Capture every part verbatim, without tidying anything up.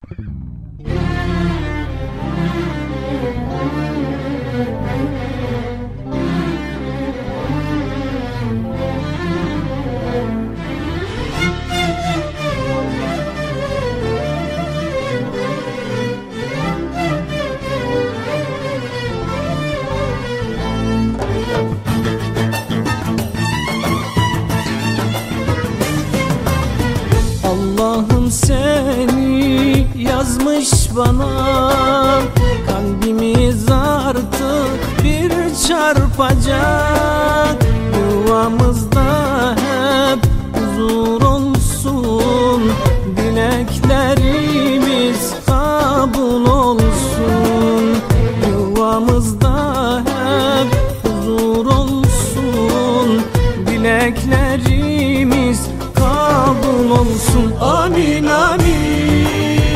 Allah'ım seni yazmış bana, kalbimiz artık bir çarpacak. Yuvamızda hep huzur olsun, dileklerimiz kabul olsun. Yuvamızda hep huzur olsun, dileklerimiz kabul olsun. Amin amin.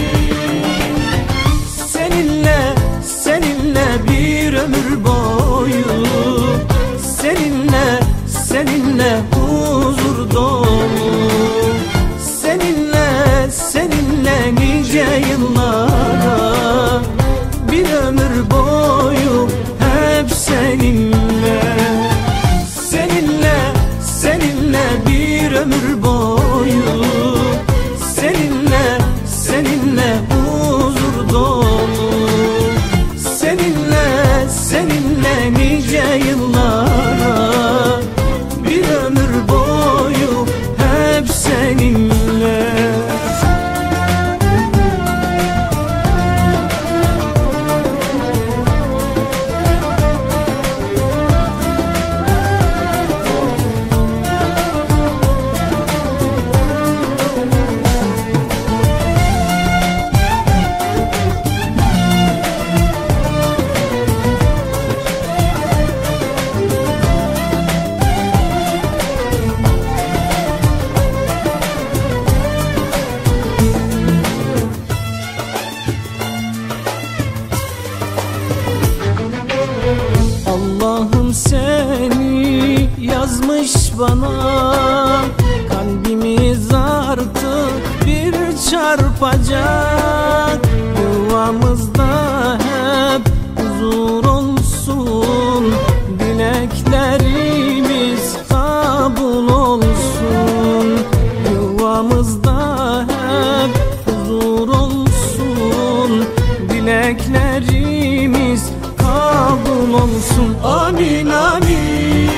Seninle, seninle bir ömür boyu, seninle, seninle huzur dolu. Seninle, seninle nice yıllara, bir ömür boyu hep seninle. Seninle, seninle bir ömür boyu, seninle, seninle huzur dolu. Seninle, seninle nice yıllara, bir ömür boyu hep seninle. Allah'ım seni yazmış bana, kalbimiz artık bir çarpacak. Yuvamızda hep huzur olsun, dileklerimiz kabul olsun. Yuvamızda hep huzur olsun, dileklerimiz kabul olsun. Amin amin.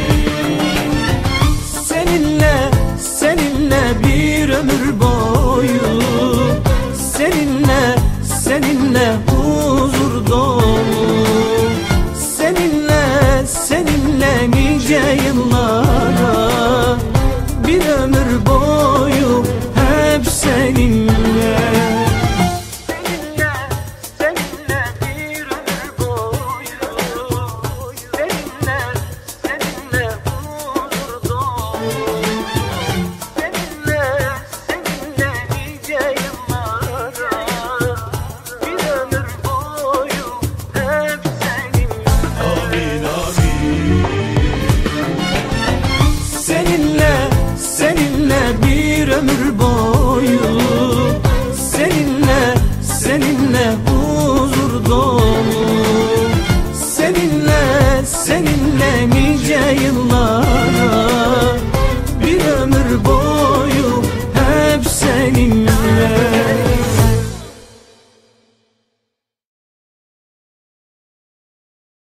Seninle, seninle bir ömür boyu, seninle, seninle huzur dolu. Seninle, seninle nice yıllara, bir ömür boyu hep seninle.